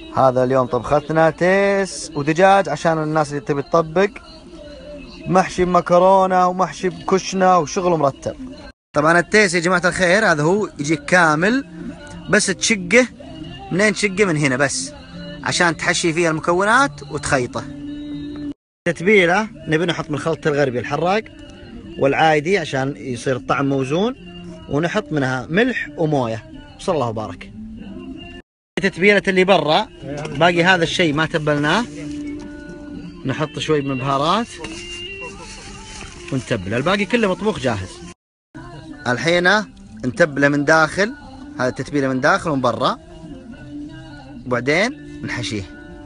هذا اليوم طبختنا تيس ودجاج عشان الناس اللي تبي تطبق، محشي بمكرونه ومحشي بكشنه وشغل مرتب. طبعا التيس يا جماعه الخير هذا هو يجيك كامل، بس تشقه منين؟ تشقه من هنا بس عشان تحشي فيها المكونات وتخيطه. تتبيله نبي نحط من الخلط الغربي الحراق والعادي عشان يصير الطعم موزون، ونحط منها ملح ومويه. صلى الله وبارك. تتبيله اللي برا باقي هذا الشيء ما تبلناه، نحط شوي من البهارات ونتبله، الباقي كله مطبوخ جاهز. الحين نتبله من داخل، هذا التتبيله من داخل ومن برا، وبعدين نحشيه.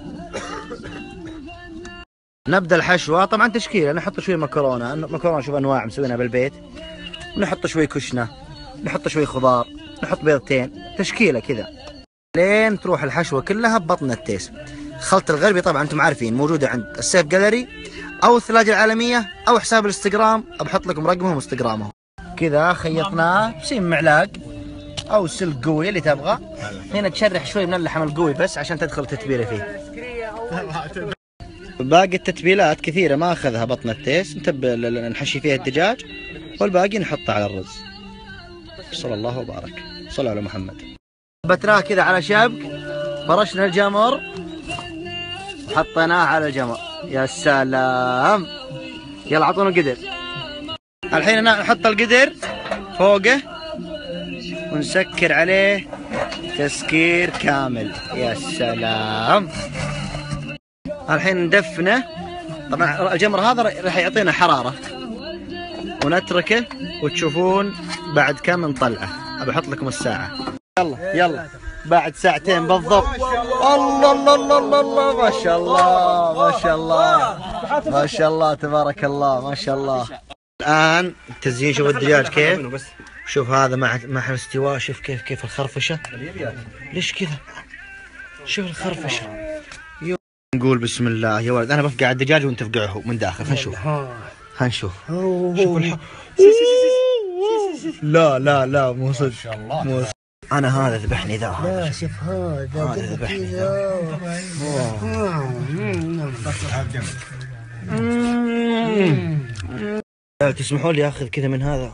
نبدا الحشوه طبعا تشكيله، نحط شوي مكرونه شوف انواع مسوينها بالبيت، ونحط شوي كشنه، نحط شوي خضار، نحط بيضتين، تشكيله كذا لين تروح الحشوه كلها ببطن التيس. خلط الغربي طبعا انتم عارفين موجوده عند السيف جاليري او الثلاجه العالميه او حساب الانستغرام، بحط لكم رقمهم وانستغرامهم. كذا خيطناه بسيم معلاق او سلك قوي اللي تبغى. هنا تشرح شوي من اللحم القوي بس عشان تدخل التتبيله فيه. باقي التتبيلات كثيره ما اخذها بطن التيس، نتبل نحشي فيها الدجاج والباقي نحطه على الرز. صلى الله وبارك، صلوا على محمد. ثبتناه كذا على شبك، فرشنا الجمر وحطيناه على الجمر. يا سلام، يلا اعطونا القدر. الحين نحط القدر فوقه ونسكر عليه تسكير كامل. يا سلام. الحين ندفنه، طبعا الجمر هذا راح يعطينا حرارة، ونتركه وتشوفون بعد كم نطلعه. ابى احط لكم الساعة. يلا بعد ساعتين بالضبط. الله الله الله الله الله، ما شاء الله ما شاء الله ما شاء الله تبارك الله ما شاء الله. الآن التزيين، شوف الدجاج كيف، شوف هذا مع الاستواء، شوف كيف الخرفشة، ليش كذا، شوف الخرفشة. نقول بسم الله يا ولد، انا بفقع الدجاج وانت تفقعه من داخل. خلينا نشوف شوف لا لا لا مو صدق. انا هذا ذبحني ذا. لا شوف هذا ذبحني ذا. تسمحوا لي اخذ كذا من هذا؟